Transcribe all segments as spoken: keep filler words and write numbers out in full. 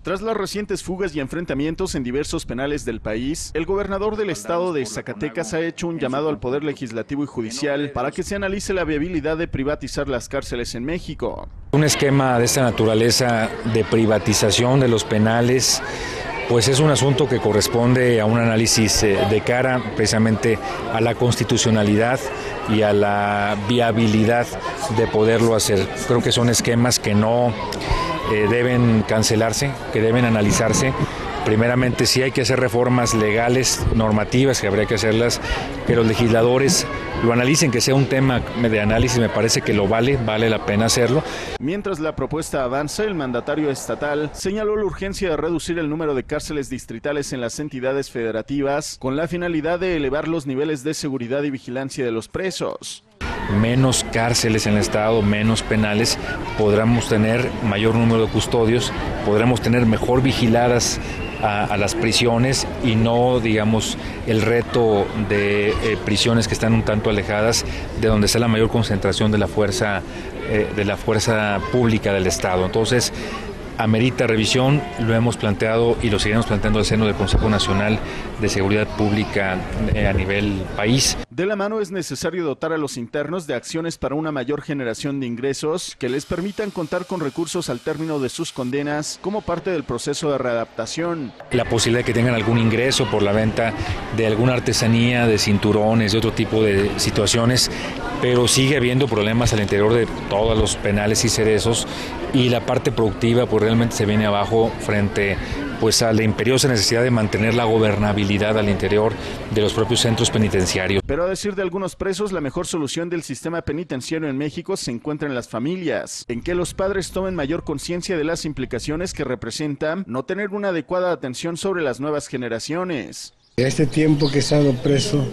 Tras las recientes fugas y enfrentamientos en diversos penales del país, el gobernador del estado de Zacatecas ha hecho un llamado al Poder Legislativo y Judicial para que se analice la viabilidad de privatizar las cárceles en México. Un esquema de esta naturaleza de privatización de los penales, pues es un asunto que corresponde a un análisis de cara precisamente a la constitucionalidad y a la viabilidad de poderlo hacer. Creo que son esquemas que no eh, deben cancelarse, que deben analizarse. Primeramente sí hay que hacer reformas legales, normativas, que habría que hacerlas, que los legisladores lo analicen, que sea un tema de análisis, me parece que lo vale, vale la pena hacerlo. Mientras la propuesta avanza, el mandatario estatal señaló la urgencia de reducir el número de cárceles distritales en las entidades federativas con la finalidad de elevar los niveles de seguridad y vigilancia de los presos. Menos cárceles en el estado, menos penales, podremos tener mayor número de custodios, podremos tener mejor vigiladas a, a las prisiones y no, digamos, el reto de eh, prisiones que están un tanto alejadas de donde está la mayor concentración de la fuerza, eh, de la fuerza pública del estado. Entonces, amerita revisión, lo hemos planteado y lo seguiremos planteando al seno del Consejo Nacional de Seguridad Pública a nivel país. De la mano es necesario dotar a los internos de acciones para una mayor generación de ingresos que les permitan contar con recursos al término de sus condenas como parte del proceso de readaptación. La posibilidad de que tengan algún ingreso por la venta de alguna artesanía, de cinturones, de otro tipo de situaciones, pero sigue habiendo problemas al interior de todos los penales y cerezos y la parte productiva pues realmente se viene abajo frente pues a la imperiosa necesidad de mantener la gobernabilidad al interior de los propios centros penitenciarios. Pero a decir de algunos presos, la mejor solución del sistema penitenciario en México se encuentra en las familias, en que los padres tomen mayor conciencia de las implicaciones que representan no tener una adecuada atención sobre las nuevas generaciones. Este tiempo que he estado preso,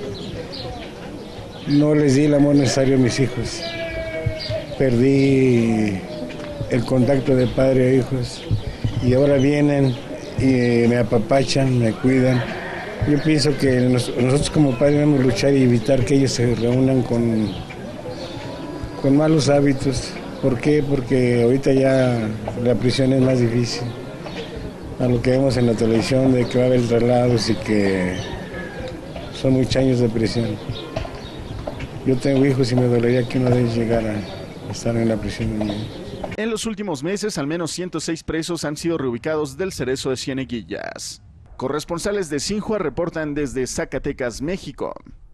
no les di el amor necesario a mis hijos. Perdí el contacto de padre a hijos y ahora vienen y me apapachan, me cuidan. Yo pienso que nosotros como padres debemos luchar y evitar que ellos se reúnan con, con malos hábitos. ¿Por qué? Porque ahorita ya la prisión es más difícil. A lo que vemos en la televisión de que va a haber traslados y que son muchos años de prisión. Yo tengo hijos y me dolería que uno de ellos llegara a estar en la prisión. En los últimos meses, al menos ciento seis presos han sido reubicados del Cerezo de Cieneguillas. Corresponsales de Xinhua reportan desde Zacatecas, México.